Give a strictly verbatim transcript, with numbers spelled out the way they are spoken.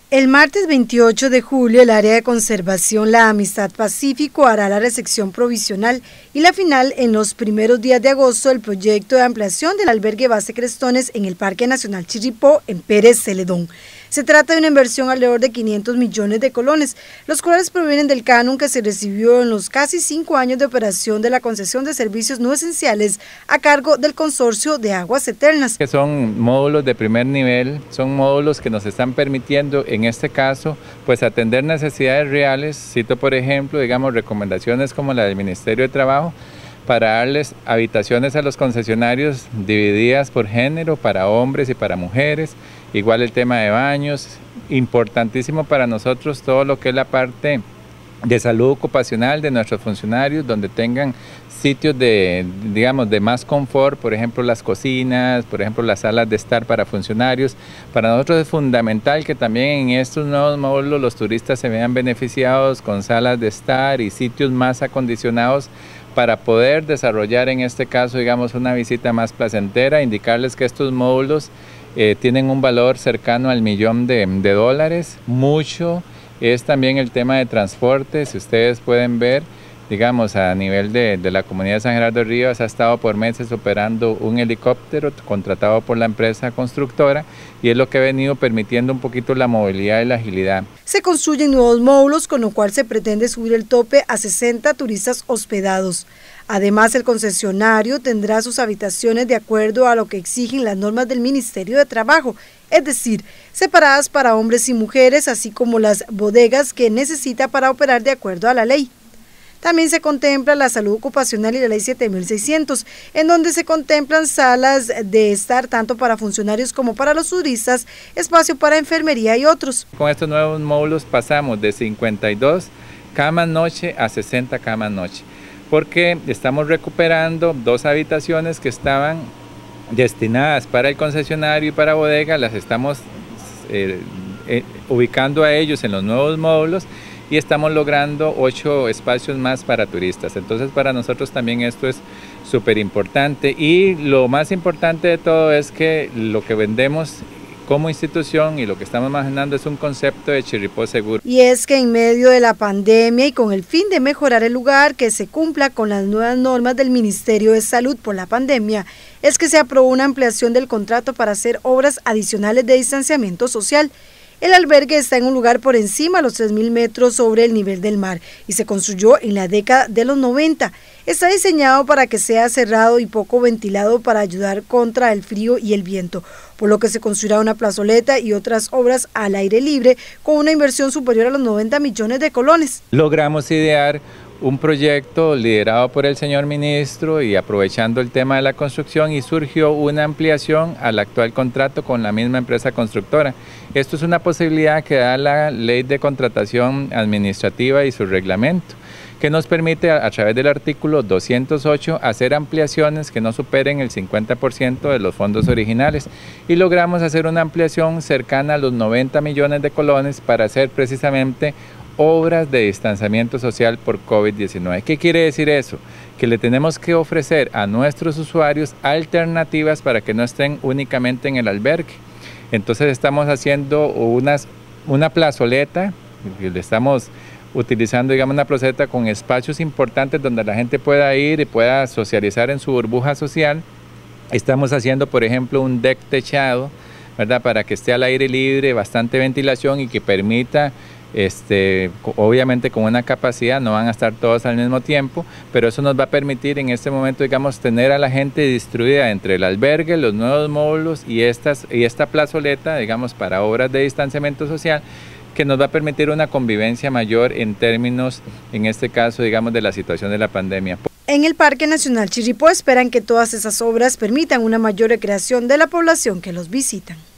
El martes veintiocho de julio, el área de conservación La Amistad Pacífico hará la recepción provisional y la final en los primeros días de agosto del proyecto de ampliación del albergue base Crestones en el Parque Nacional Chirripó en Pérez Celedón. Se trata de una inversión alrededor de quinientos millones de colones, los cuales provienen del canon que se recibió en los casi cinco años de operación de la concesión de servicios no esenciales a cargo del Consorcio de Aguas Eternas. Que son módulos de primer nivel, son módulos que nos están permitiendo, en este caso, pues atender necesidades reales. Cito, por ejemplo, digamos, recomendaciones como la del Ministerio de Trabajo, para darles habitaciones a los concesionarios divididas por género, para hombres y para mujeres. Igual el tema de baños, importantísimo para nosotros todo lo que es la parte de salud ocupacional de nuestros funcionarios, donde tengan sitios de, digamos, de más confort, por ejemplo las cocinas, por ejemplo las salas de estar para funcionarios. Para nosotros es fundamental que también en estos nuevos módulos los turistas se vean beneficiados con salas de estar y sitios más acondicionados para poder desarrollar en este caso, digamos, una visita más placentera, indicarles que estos módulos eh, tienen un valor cercano al millón de, de dólares, mucho. Es también el tema de transporte, si ustedes pueden ver, digamos, a nivel de, de la comunidad de San Gerardo de Rivas ha estado por meses operando un helicóptero contratado por la empresa constructora y es lo que ha venido permitiendo un poquito la movilidad y la agilidad. Se construyen nuevos módulos, con lo cual se pretende subir el tope a sesenta turistas hospedados. Además, el concesionario tendrá sus habitaciones de acuerdo a lo que exigen las normas del Ministerio de Trabajo, es decir, separadas para hombres y mujeres, así como las bodegas que necesita para operar de acuerdo a la ley. También se contempla la salud ocupacional y la ley siete mil seiscientos, en donde se contemplan salas de estar tanto para funcionarios como para los turistas, espacio para enfermería y otros. Con estos nuevos módulos pasamos de cincuenta y dos camas noche a sesenta camas noche, porque estamos recuperando dos habitaciones que estaban destinadas para el concesionario y para bodega, las estamos eh, eh, ubicando a ellos en los nuevos módulos y estamos logrando ocho espacios más para turistas. Entonces para nosotros también esto es súper importante y lo más importante de todo es que lo que vendemos como institución y lo que estamos imaginando es un concepto de Chirripó seguro. Y es que en medio de la pandemia y con el fin de mejorar el lugar, que se cumpla con las nuevas normas del Ministerio de Salud por la pandemia, es que se aprobó una ampliación del contrato para hacer obras adicionales de distanciamiento social. El albergue está en un lugar por encima de los tres mil metros sobre el nivel del mar y se construyó en la década de los noventa. Está diseñado para que sea cerrado y poco ventilado para ayudar contra el frío y el viento, por lo que se construirá una plazoleta y otras obras al aire libre con una inversión superior a los noventa millones de colones. Logramos idear un proyecto liderado por el señor ministro y aprovechando el tema de la construcción y surgió una ampliación al actual contrato con la misma empresa constructora. Esto es una posibilidad que da la ley de contratación administrativa y su reglamento, que nos permite a, a través del artículo doscientos ocho hacer ampliaciones que no superen el cincuenta por ciento de los fondos originales y logramos hacer una ampliación cercana a los noventa millones de colones para hacer precisamente obras de distanciamiento social por COVID diecinueve. ¿Qué quiere decir eso? Que le tenemos que ofrecer a nuestros usuarios alternativas para que no estén únicamente en el albergue. Entonces estamos haciendo unas, una plazoleta, le estamos utilizando, digamos, una plazoleta con espacios importantes donde la gente pueda ir y pueda socializar en su burbuja social. Estamos haciendo, por ejemplo, un deck techado, ¿verdad? Para que esté al aire libre, bastante ventilación y que permita Este, obviamente con una capacidad, no van a estar todos al mismo tiempo, pero eso nos va a permitir en este momento, digamos, tener a la gente distribuida entre el albergue, los nuevos módulos y, estas, y esta plazoleta, digamos, para obras de distanciamiento social, que nos va a permitir una convivencia mayor en términos, en este caso, digamos, de la situación de la pandemia. En el Parque Nacional Chirripó esperan que todas esas obras permitan una mayor recreación de la población que los visitan.